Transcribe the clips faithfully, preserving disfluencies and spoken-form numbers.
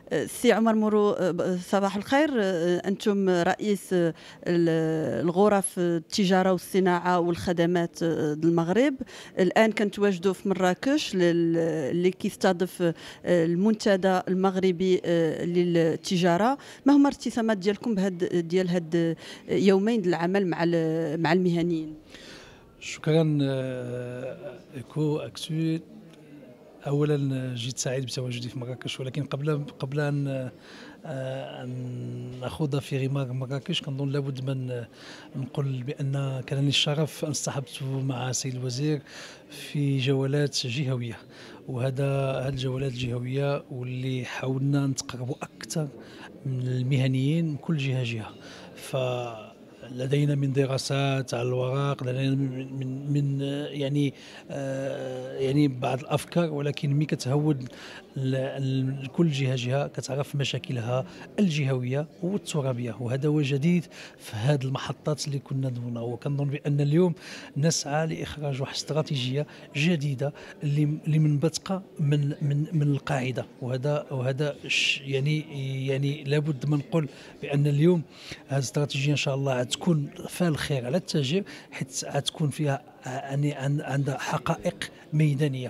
سي عمر مورو، صباح الخير. أنتم رئيس الغرف التجارة والصناعة والخدمات المغرب. الآن كنتواجدوا في مراكش اللي كيستضيف المنتدى المغربي للتجارة. ما هما الارتسامات ديالكم بهاد ديال هاد يومين العمل مع مع المهنيين؟ شكرا ايكو اكسو. اولا جيت سعيد بتواجدي في مراكش، ولكن قبل قبل ان ان نخوض في غمار مراكش كنظن لابد من نقول بان كان لي الشرف ان اصطحبت مع سيد الوزير في جولات جهويه، وهذا هذه الجولات الجهويه واللي حاولنا نتقربوا اكثر من المهنيين من كل جهه جهه. ف لدينا من دراسات على الورق، لدينا من من, من يعني آه يعني بعض الافكار، ولكن ملي كتهود لكل جهه جهه كتعرف مشاكلها الجهويه والترابيه، وهذا هو جديد في هذه المحطات اللي كنا نديروها. وكنظن بان اليوم نسعى لاخراج واحد استراتيجيه جديده اللي اللي منبثقه من من من القاعده، وهذا وهذا يعني يعني لابد ما نقول بان اليوم هذه الاستراتيجيه ان شاء الله تكون فيها الخير على التاجر، حيت غتكون فيها يعني عندها حقائق ميدانيه.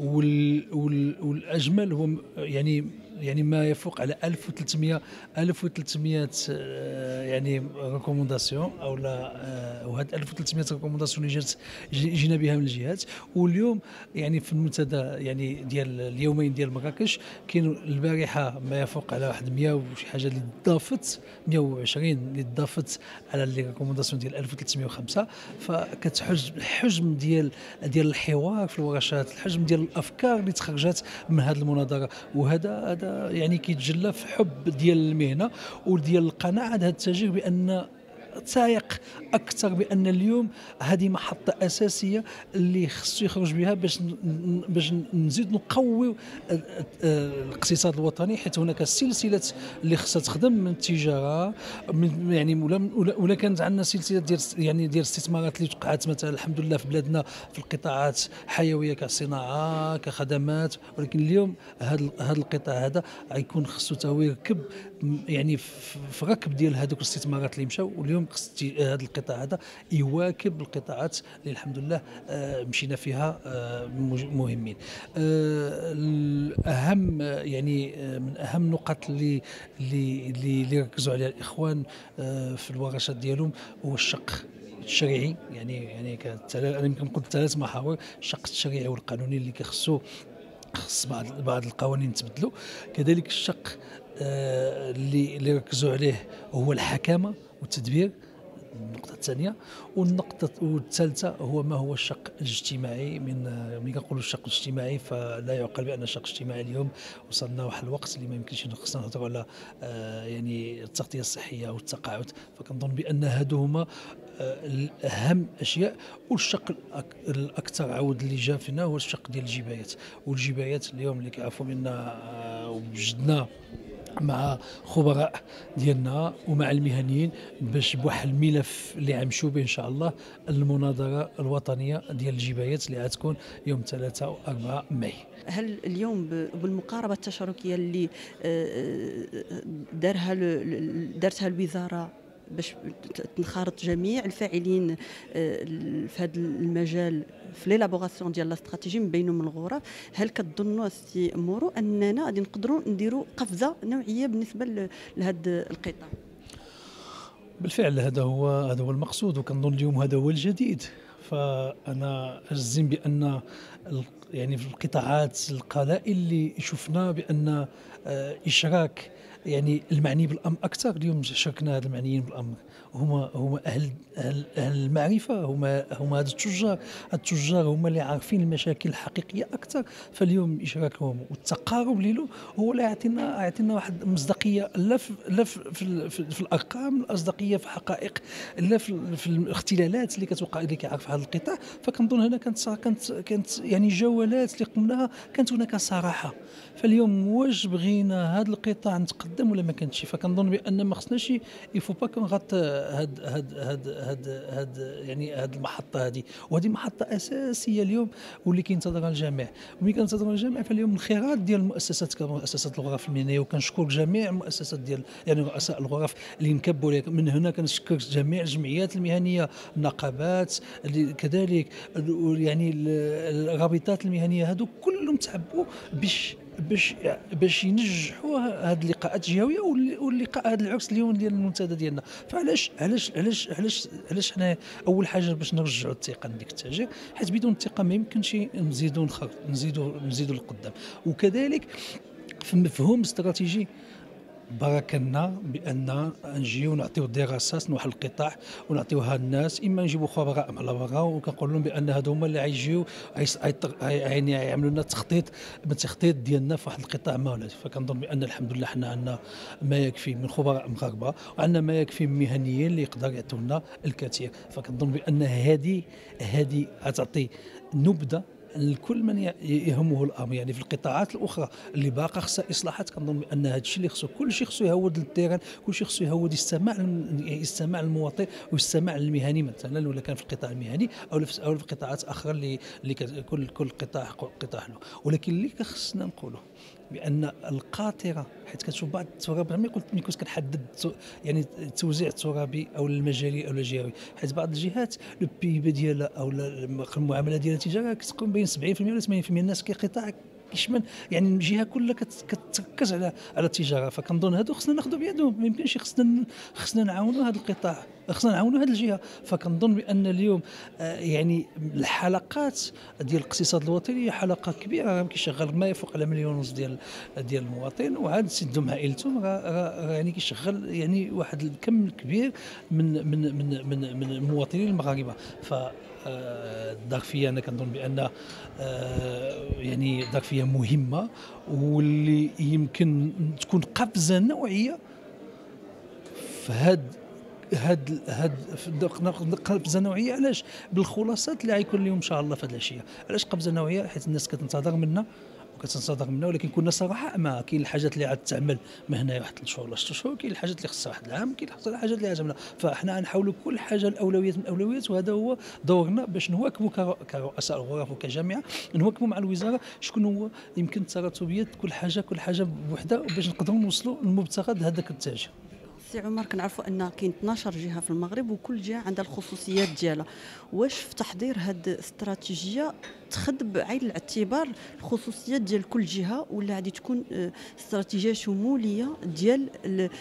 والاجمل هو يعني يعني ما يفوق على ألف وثلاثمئة ألف وثلاثمئة يعني ريكومونداسيون، او لا، وهاد ألف وثلاثمئة ريكومونداسيون اللي جات جينا بها من الجهات. واليوم يعني في المنتدى يعني ديال اليومين ديال مراكش كاين البارحه ما يفوق على واحد مئة وشي حاجه اللي ضافت، مئة وعشرين اللي ضافت على لي ريكومونداسيون ديال ألف وثلاثمئة وخمسة. فكتحج الحجم ديال ديال الحوار في الورشات، الحجم ديال الافكار اللي تخرجت من هذه المناظره، وهذا هذا يعني كيتجلى في حب ديال المهنه وديال القناعه هذا التاجر بان تايق اكثر بان اليوم هذه محطه اساسيه اللي خصو يخرج بها باش باش نزيد نقوي الاقتصاد الوطني، حيث هناك سلسله اللي خصها تخدم من التجاره، من يعني ولا ولا كانت عندنا سلسله ديال يعني ديال الاستثمارات اللي وقعت مثلا الحمد لله في بلادنا في القطاعات حيويه كصناعه كخدمات، ولكن اليوم هذا هذا القطاع هذا غيكون خصو تا هو يركب يعني في ركب ديال هذوك الاستثمارات اللي مشاو. واليوم خص هذا القطاع هذا يواكب القطاعات اللي الحمد لله مشينا فيها مهمين. الاهم يعني من اهم النقط اللي اللي اللي ركزوا عليها الاخوان في الورشات ديالهم هو الشق التشريعي. يعني يعني انا يمكن نقول ثلاث محاور: الشق التشريعي والقانوني اللي كيخصو خص بعض بعض القوانين تبدلوا، كذلك الشق اللي اللي ركزوا عليه هو الحكامه والتدبير، النقطة الثانية. والنقطة الثالثة هو ما هو الشق الاجتماعي. من ملي كنقولوا الشق الاجتماعي فلا يعقل بأن الشق الاجتماعي اليوم وصلنا واحد الوقت اللي ما يمكنش خصنا نهضروا على آه يعني التغطية الصحية والتقاعد. فكنظن بأن هادو هما اهم اشياء. والشق الاكثر عاود اللي جا فينا هو الشق ديال الجبايات. والجبايات اليوم اللي كيعرفوا منا وجدنا مع خبراء ديالنا ومع المهنيين باش بواحد الملف اللي غنمشيو به ان شاء الله المناظره الوطنيه ديال الجبايات اللي غتكون يوم ثلاثة وأربعة ماي. هل اليوم بالمقاربه التشاركيه اللي دارها دارتها الوزاره باش تنخرط جميع الفاعلين في هذا المجال في ليلابوغاسيون ديال لا استراتيجي من بينهم الغرف، هل كتظنوا سي مورو اننا غادي نقدروا نديروا قفزه نوعيه بالنسبه لهذا القطاع؟ بالفعل هذا هو هذا هو المقصود، وكنظن اليوم هذا هو الجديد. فانا اجزم بان يعني في القطاعات القلائل اللي شفنا بان اشراك يعني المعني بالامر اكثر، اليوم شاركنا هذا المعنيين بالامر هما هما اهل اهل, أهل المعرفه، هما هما هاد التجار التجار هما اللي عارفين المشاكل الحقيقيه اكثر. فاليوم اشراكهم والتقارب له هو اللي يعطينا يعطينا واحد المصداقيه، لا في لا في, في, في, في الارقام، الاصداقيه في حقائق، لا في, في الاختلالات اللي كتوقع اللي كيعرف هذا القطاع. فكنظن هنا كانت كانت كانت يعني جولات اللي قمناها كانت هناك صراحه. فاليوم واش بغينا هذا القطاع خدام ولا ما كانتش. فكنظن بان ما خصناش يفو با كنغط هاد هاد هاد هاد هاد يعني هاد المحطه هذه، وهذه محطه اساسيه اليوم واللي كينتظرها الجميع. وملي كينتظرها الجميع فاليوم الخيارات ديال المؤسسات كمؤسسات الغرف المهنيه، وكنشكر جميع المؤسسات ديال يعني رؤساء الغرف اللي نكبوا لك من هنا. كنشكر جميع الجمعيات المهنيه، النقابات كذلك، يعني الرابطات المهنيه، هذو كلهم تعبوا باش باش باش ينجحوا هذه اللقاءات الجهويه واللقاء هذا العرس اليوم ديال المنتدى ديالنا. فعلاش علاش علاش علاش علاش حنا اول حاجه باش نرجعوا الثقه لديك التاجر، حيت بدون الثقه ما يمكنش نزيدوا نزيدوا نزيدوا للقدام. وكذلك في المفهوم الاستراتيجي باركنا بان نجيو نعطيو دراسات لواحد القطاع ونعطيوها للناس، اما نجيبوا خبراء على برا وكنقول لهم بان هادو هما اللي غيجيو يعني يعملوا لنا تخطيط التخطيط ديالنا في واحد القطاع ما ولا. فكنظن بان الحمد لله حنا عندنا ما يكفي من خبراء مغاربه، وعندنا ما يكفي من مهنيين اللي يقدر يعطيو لنا الكثير. فكنظن بان هذه هذه غتعطي نبذه لكل من يهمه الامر، يعني في القطاعات الاخرى اللي باقا خصها اصلاحات. كنظن بان هذا الشيء اللي خصو كل شيء خصو يهود للتيران، كل شيء خصو يهود يستمع يستمع للمواطن ويستمع للمهني مثلا، ولا كان في القطاع المهني او في او في قطاعات اخرى اللي اللي كل كل قطاع قطاع له. ولكن اللي خصنا نقوله بان القاطره، حيت كتشوف بعض التراب ما قلت ملي كنت كنحدد يعني التوزيع الترابي او المجالي او الجهوي، حيت بعض الجهات لو بي بي ديالها او المعامله ديالها التجاريه كتكون بين سبعين بالمئة ولا ثمانين بالمئة الناس كقطاع كيشمل، يعني الجهه كلها كتركز على على التجاره. فكنظن هادو خصنا ناخذوا بيدهم، ما يمكنش خصنا خصنا نعاونوا هذا القطاع، خصنا نعاونوا هذه الجهه. فكنظن بان اليوم آه يعني الحلقات ديال الاقتصاد الوطني هي حلقه كبيره، كيشغل ما يفوق على مليون ونص ديال ديال المواطن، وعاد سدهم عائلتهم يعني كيشغل يعني واحد الكم كبير من من من من, من المواطنين المغاربه. ف الظرفيه انا كنظن بان يعني ظرفيه مهمه، واللي يمكن تكون قفزه نوعيه في هاد هاد هاد قفزه نوعيه. علاش؟ بالخلاصات اللي غيكون اليوم ان شاء الله في هذه العشيه. علاش قفزه نوعيه؟ حيت الناس كتنتظر منا وكتنتظر منا، ولكن كنا صراحه ما كاين الحاجات اللي عاد تعمل ما هنا واحد ثلاث شهور ولا ست شهور، كاين الحاجات اللي خصها واحد العام، كاين الحاجات اللي عاد فاحنا غنحاولوا كل حاجه الاولويات من الاولويات، وهذا هو دورنا باش نواكبوا كرؤساء الغرف وكجامعه، نواكبوا مع الوزاره شكون هو يمكن التراتبيات كل حاجه كل حاجه بوحدها باش نقدروا نوصلوا للمبتغى هذاك التاجر. سي عمر، كنعرفوا ان كاين اثناش جهه في المغرب وكل جهه عندها الخصوصيات ديالها. واش في تحضير هذه الاستراتيجيه تخد بعين الاعتبار الخصوصيات ديال كل جهه، ولا غادي تكون استراتيجيه شموليه ديال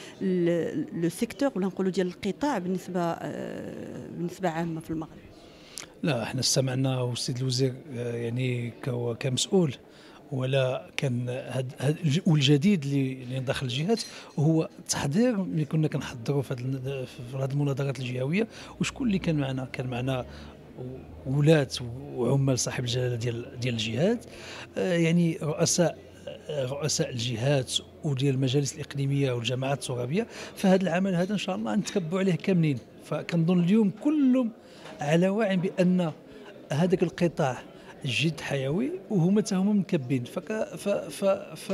لو سيكتور ولا نقولوا ديال القطاع بالنسبه بالنسبه عامه في المغرب؟ لا، احنا استمعنا والسيد الوزير يعني كمسؤول، ولا كان هاد هاد والجديد اللي داخل الجهات هو التحضير اللي كنا كنحضروا في هذه المناظرات الجهويه. وشكون اللي كان معنا؟ كان معنا ولاة وعمال صاحب الجلاله ديال ديال الجهات، آه يعني رؤساء رؤساء الجهات وديال المجالس الاقليميه والجماعات الترابيه. فهذا العمل هذا ان شاء الله نتكبوا عليه كاملين. فكنظن اليوم كلهم على وعي بان هذاك القطاع جد حيوي وهما حتى هما مكبين. فك ف ف ف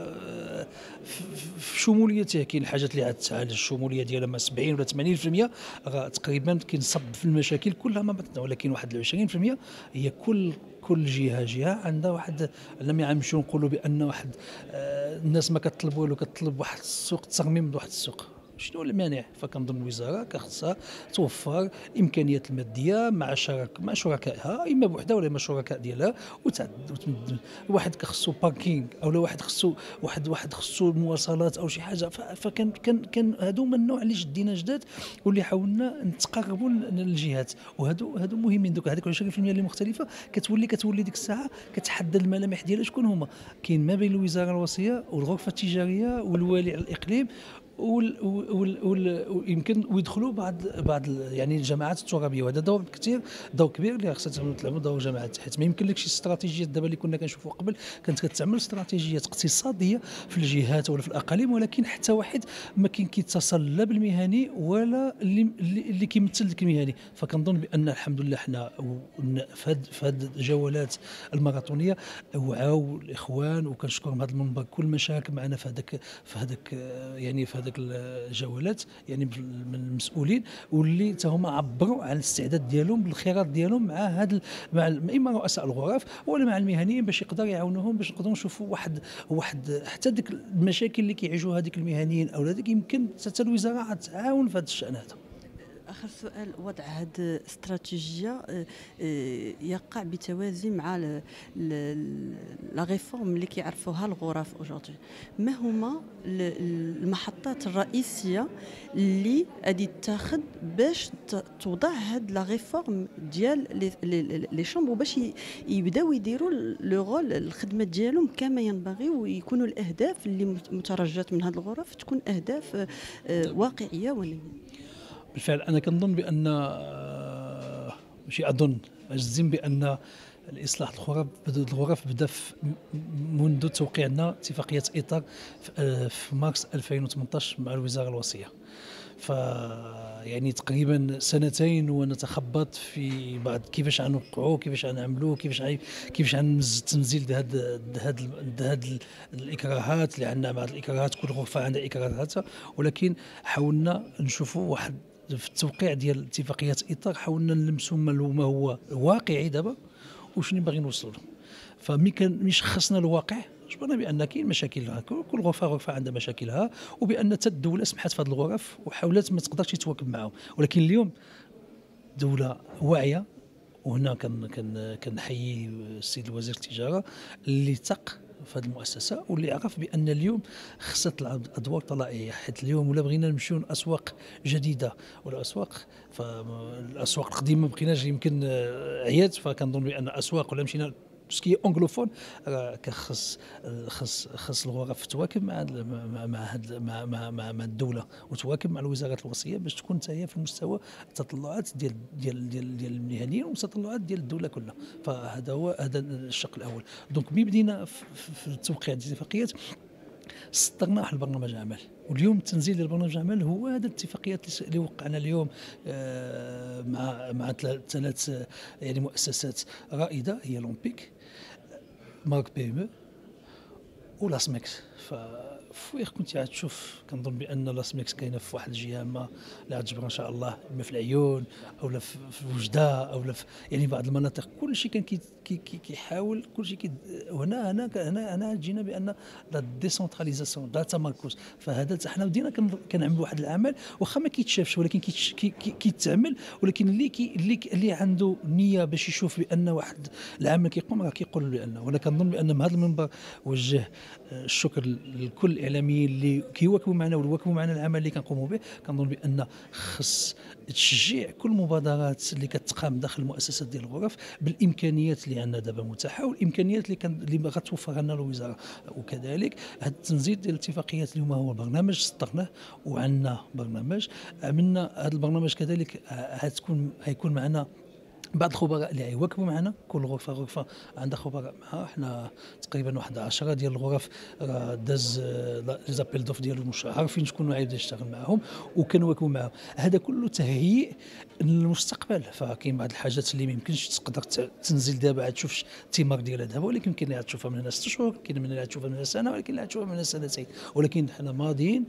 في شموليته كاين الحاجات اللي عاد الشموليه ديالها ما سبعين ولا ثمانين بالمئة تقريبا كينصب في المشاكل كلها ما بطنا، ولكن واحد عشرين بالمئة هي كل كل جهه جهه عندها واحد لم يعمشوا نقولوا بان واحد آه الناس ما كتطلب والو، كتطلب واحد السوق الترميم واحد السوق. شنو المانع؟ فكنظن الوزاره كخصها توفر امكانيات الماديه مع شرك مع شركائها، اما بوحدها ولا مع شركاء ديالها، وتعد واحد كخصو باركينغ او واحد خصو واحد واحد خصو المواصلات او شي حاجه. فكان كان كان هادو من النوع اللي شدينا جداد واللي حاولنا نتقربوا للجهات، وهادو هادو مهمين. دوك هذيك عشرين بالمئة اللي مختلفه كتولي كتولي ديك الساعه كتحدد الملامح ديالها شكون هما. كاين ما بين الوزاره الوصيه والغرفه التجاريه والوالي على الاقليم ويمكن ويدخلوا بعض بعض يعني الجماعات الترابيه، وهذا دور كثير دور كبير اللي خصها تلعبوا دور جماعات التحت. ما يمكن لكش استراتيجيات دابا اللي كنا كنشوفوا قبل كانت كتعمل استراتيجيات اقتصاديه في الجهات ولا في الاقاليم، ولكن حتى واحد ما كاين كيتصل لا بالمهني ولا اللي اللي كيمثل ذاك المهني. فكنظن بان الحمد لله حنا في هذه في هذه الجولات الماراثونيه وعاو الاخوان، وكنشكرهم هذا المنبر كل ما شارك معنا في هذاك في هذاك يعني في هذاك الجولات يعني من المسؤولين، واللي حتى هما عبروا على الاستعداد ديالهم بالخيارات ديالهم مع هذا مع اما رؤساء الغرف ولا مع المهنيين باش يقدروا يعاونوهم باش نقدروا نشوفوا واحد واحد حتى ديك المشاكل اللي كيعيشوها هذيك المهنيين او هذيك يمكن حتى الوزاره تعاون في هذا الشان هذا. آخر سؤال، وضع هذه الاستراتيجية يقع بتوازي مع لا ريفورم اللي كيعرفوها الغرف اوجوردي. ما هما المحطات الرئيسية اللي غادي تاخذ باش توضع هذه لا ريفورم ديال لي شومبر باش يبداو يديروا لو رول الخدمة ديالهم كما ينبغي، ويكونوا الأهداف اللي مترجات من هذه الغرف تكون أهداف واقعية ونموية؟ بالفعل انا كنظن بان ماشي اظن اجزم بان الاصلاح الغرف الغرف بدا منذ توقيعنا اتفاقيه اطار في مارس ألفين وثمانطاش مع الوزاره الوصيه. ف يعني تقريبا سنتين ونتخبط في بعض كيفاش غنوقعوا، كيفاش غنعملوا، كيفاش عاي... كيفاش غنمز تنزيل هاد هاد هاد الاكراهات اللي عندنا. بعض الاكراهات كل غرفه عندها اكراهاتها، ولكن حاولنا نشوفوا واحد في التوقيع ديال اتفاقيه اطار حاولنا نلمسوا ما هو واقعي دابا وشنو باغيين نوصلوا له. فمي كان مي شخصنا الواقع جبرنا بان كاين مشاكل، كل غرفه غرفه عندها مشاكلها، وبان حتى الدوله سمحت في هذه الغرف وحاولت ما تقدرش تواكب معهم. ولكن اليوم دوله واعيه، وهنا كان كان كنحيي السيد وزير التجاره اللي ثق في هذه المؤسسه واللي عرف بان اليوم خصها تلعب ادوار طلائعيه. حيت اليوم ولا بغينا نمشيو لاسواق جديده ولا اسواق، فالاسواق القديمه ما بقيناش يمكن عيات، فكنظن بان اسواق ولا مشينا سكي اونغلوفون كخص خص خص الغرف تواكب مع مع مع مع مع, مع, مع الدوله وتواكب مع الوزارات الوصيه باش تكون حتى هي في مستوى التطلعات ديال ديال ديال ديال المهنيين والتطلعات ديال الدوله كلها. فهذا هو هذا الشق الاول. دونك مي بدينا في التوقيع ديال الاتفاقيات سطرنا واحد البرنامج عمل، واليوم التنزيل ديال برنامج العمل هو هذه الاتفاقيات اللي وقعنا اليوم مع مع ثلاث يعني مؤسسات رائده هي لومبيك، مارك بي ام ولاسميكس. ف فويغ كنت عاد تشوف كنظن بان لاسميكس كاينه في واحد الجهه ما اللي عاد تجبر ان شاء الله، اما في العيون او لا في وجده او لا في يعني بعض المناطق. كل شيء كان كيحاول كل شيء كي وهنا هنا هنا هنا جينا بان لا ديسونتراليزاسيون لا تمركز. فهذا حنا بدينا كنعملوا واحد العمل واخا ما كيتشافش ولكن كيتعمل، ولكن اللي كي اللي, اللي عنده نيه باش يشوف بان واحد العمل كيقوم راه كيقول بانه. وانا كنظن بان من هذا المنبر وجه الشكر لكل الاعلاميين اللي كيواكبوا معنا ويواكبوا معنا العمل اللي كنقوموا به. كنظن بان خص تشجيع كل المبادرات اللي كتقام داخل المؤسسات ديال الغرف بالامكانيات اللي عندنا دابا متاحه، والامكانيات اللي كان اللي غتوفرها لنا الوزاره. وكذلك هذا التنزيل ديال الاتفاقيات اليوم هو برنامج سطرناه وعندنا برنامج عملنا. هذا البرنامج كذلك غتكون غيكون معنا بعض الخبراء اللي غيواكبوا معنا. كل غرفه غرفه عندها خبراء معها. احنا تقريبا واحد عشرة ديال الغرف راه داز لي زابيل دوف ديالهم مش عارفين شكون غيبدا يشتغل معاهم وكنواكبوا معاهم. هذا كله تهيئ للمستقبل. فكاين بعض الحاجات اللي ما يمكنش تقدر تنزل دابا عاد تشوف الثمار ديالها دابا، ولكن كاين اللي عاد تشوفها من هنا ست شهور، كاين من اللي عاد تشوفها من هنا سنه، ولكن اللي عاد تشوفها من هنا سنتين. ولكن حنا ماضيين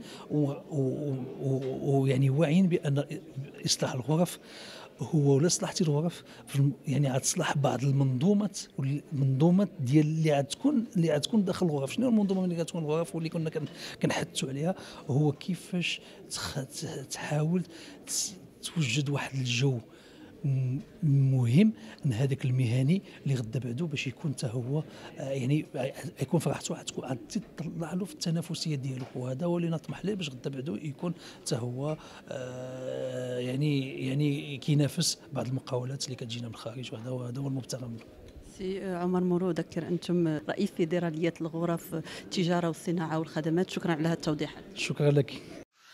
ويعني واعيين بان اصلاح الغرف هو ولا صلاحتي الغرف يعني عاد تصلح بعض المنظومات والمنظومات ديال اللي عاد تكون اللي عاد تكون داخل الغرف. شنو المنظومه اللي غتكون الغرف واللي كنا كنحثوا عليها؟ هو كيفاش تحاول توجد واحد الجو مهم من هذاك المهني اللي غدا بعدو باش يكون حتى هو يعني يكون فرحته غتكون عاد تطلع له في التنافسيه ديالو. وهذا هو اللي نطمح ليه باش غدا بعدو يكون حتى هو يعني يعني كينافس بعض المقاولات اللي كتجينا من الخارج. وهذا هو هذا هو المبتغى منه. سي عمر مورو، ذكر انتم رئيس فيدراليه الغرف التجاره والصناعه والخدمات، شكرا على هذه التوضيحات. شكرا لك.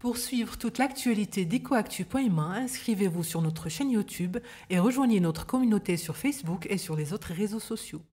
Pour suivre toute l'actualité d'ecoactu point humain, inscrivez-vous sur notre chaîne YouTube et rejoignez notre communauté sur Facebook et sur les autres réseaux sociaux.